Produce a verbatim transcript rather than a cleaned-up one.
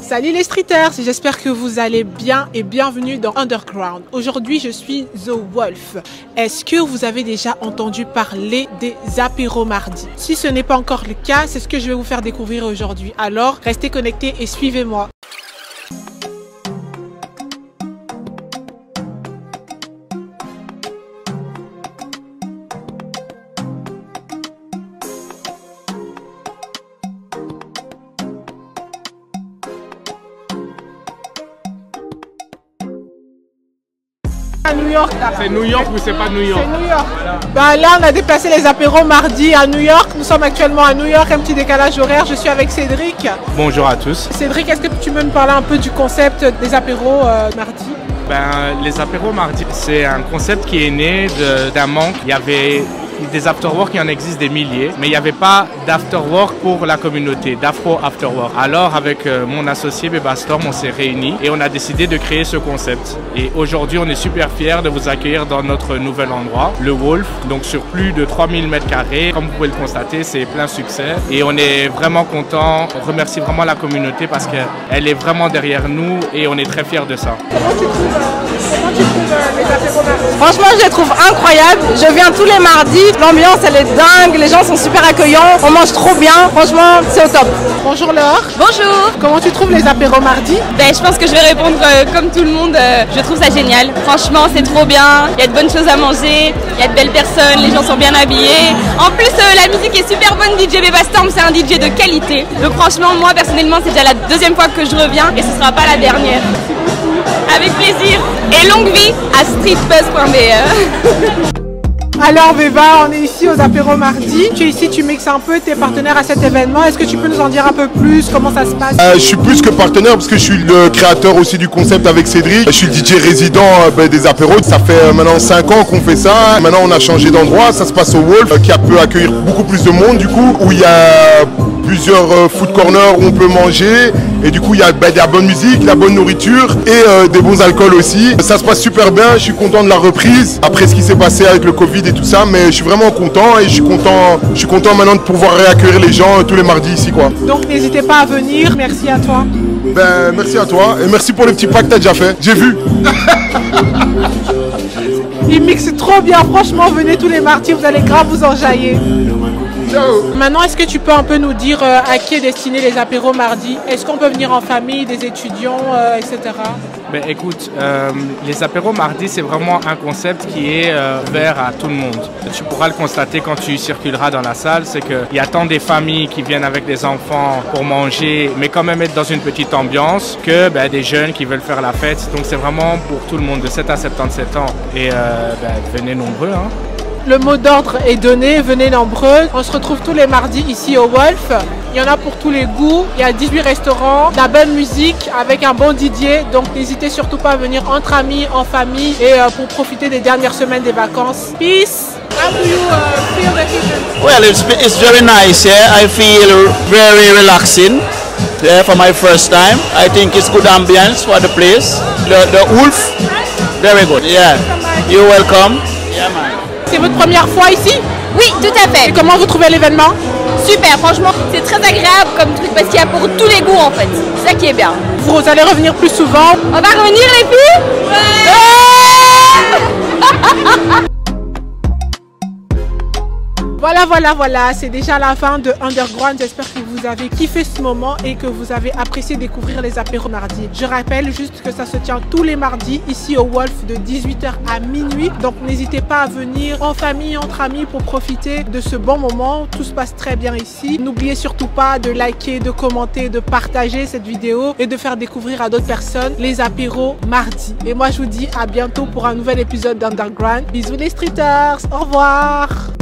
Salut les streeters, j'espère que vous allez bien et bienvenue dans Underground. Aujourd'hui je suis The Wolf. Est-ce que vous avez déjà entendu parler des apéros mardi? Si ce n'est pas encore le cas, c'est ce que je vais vous faire découvrir aujourd'hui. Alors restez connectés et suivez-moi. À New York. C'est New York ou c'est pas New York? C'est New York. Voilà. Bah là on a déplacé les apéros mardi à New York. Nous sommes actuellement à New York, un petit décalage horaire. Je suis avec Cédric. Bonjour à tous. Cédric, est-ce que tu peux me parler un peu du concept des apéros euh, mardi? Ben, les apéros mardi, c'est un concept qui est né d'un manque. Il y avait des afterwork, il en existe des milliers, mais il n'y avait pas d'afterwork pour la communauté, d'afro afterwork. Alors avec euh, mon associé Bebastorm, on s'est réunis et on a décidé de créer ce concept. Et aujourd'hui, on est super fiers de vous accueillir dans notre nouvel endroit, le Wolf, donc sur plus de trois mille mètres carrés. Comme vous pouvez le constater, c'est plein succès et on est vraiment content. On remercie vraiment la communauté parce qu'elle est vraiment derrière nous et on est très fiers de ça. Comment tu trouves, euh, comment tu trouves euh, les apéros mardi? Franchement, je les trouve incroyables. Je viens tous les mardis. L'ambiance, elle est dingue. Les gens sont super accueillants. On mange trop bien. Franchement, c'est au top. Bonjour Laure. Bonjour. Comment tu trouves les apéros mardi? Ben, je pense que je vais répondre euh, comme tout le monde. Euh, je trouve ça génial. Franchement, c'est trop bien. Il y a de bonnes choses à manger. Il y a de belles personnes. Les gens sont bien habillés. En plus, euh, la musique est super bonne. D J Bebastorm, c'est un D J de qualité. Donc franchement, moi, personnellement, c'est déjà la deuxième fois que je reviens et ce ne sera pas la dernière. Avec plaisir. Et longue vie à streetbuzz point b e. Alors Beba, on est ici aux apéros mardi. Tu es ici, tu mixes un peu, tes partenaires à cet événement. Est-ce que tu peux nous en dire un peu plus? Comment ça se passe? euh, Je suis plus que partenaire parce que je suis le créateur aussi du concept avec Cédric. Je suis le D J résident euh, ben, des apéros. Ça fait euh, maintenant cinq ans qu'on fait ça. Maintenant on a changé d'endroit. Ça se passe au Wolf euh, qui a peut accueillir beaucoup plus de monde du coup. Où il y a plusieurs euh, food corners où on peut manger. Et du coup il y a ben, de la bonne musique, de la bonne nourriture et euh, des bons alcools aussi. Ça se passe super bien. Je suis content de la reprise. Après ce qui s'est passé avec le Covid et tout ça, mais je suis vraiment content et je suis content, je suis content maintenant de pouvoir réaccueillir les gens tous les mardis ici quoi. Donc n'hésitez pas à venir, merci à toi. Ben merci à toi et merci pour le petit pas que t'as déjà fait, j'ai vu. Il mixe trop bien, franchement venez tous les mardis, vous allez grave vous enjailler. Ciao. Maintenant, est-ce que tu peux un peu nous dire euh, à qui est destiné les apéros mardi? Est-ce qu'on peut venir en famille, des étudiants, euh, et cetera? Ben, écoute, euh, les apéros mardi, c'est vraiment un concept qui est euh, ouvert à tout le monde. Tu pourras le constater quand tu circuleras dans la salle, c'est qu'il y a tant des familles qui viennent avec des enfants pour manger, mais quand même être dans une petite ambiance, que ben, des jeunes qui veulent faire la fête. Donc c'est vraiment pour tout le monde, de sept à soixante-dix-sept ans. Et euh, ben, venez nombreux, hein. Le mot d'ordre est donné, venez nombreux. On se retrouve tous les mardis ici au Wolf. Il y en a pour tous les goûts. Il y a dix-huit restaurants, de la bonne musique avec un bon D J. Donc n'hésitez surtout pas à venir entre amis, en famille et euh, pour profiter des dernières semaines des vacances. Peace! How do you uh, feel the event? Well, it's, it's very nice, yeah. I feel very relaxing yeah, for my first time. I think it's good ambience for the place. The, the Wolf, very good, yeah. You're welcome. Yeah, man. C'est votre première fois ici? Oui, tout à fait. Et comment vous trouvez l'événement? Super, franchement, c'est très agréable comme truc parce qu'il y a pour tous les goûts en fait. C'est ça qui est bien. Vous allez revenir plus souvent? On va revenir les filles? Ouais. Voilà, voilà, voilà, c'est déjà la fin de Underground. J'espère que vous avez kiffé ce moment et que vous avez apprécié découvrir les apéros mardi. Je rappelle juste que ça se tient tous les mardis ici au Wolf de dix-huit heures à minuit. Donc n'hésitez pas à venir en famille, entre amis pour profiter de ce bon moment. Tout se passe très bien ici. N'oubliez surtout pas de liker, de commenter, de partager cette vidéo et de faire découvrir à d'autres personnes les apéros mardi. Et moi je vous dis à bientôt pour un nouvel épisode d'Underground. Bisous les streeters, au revoir.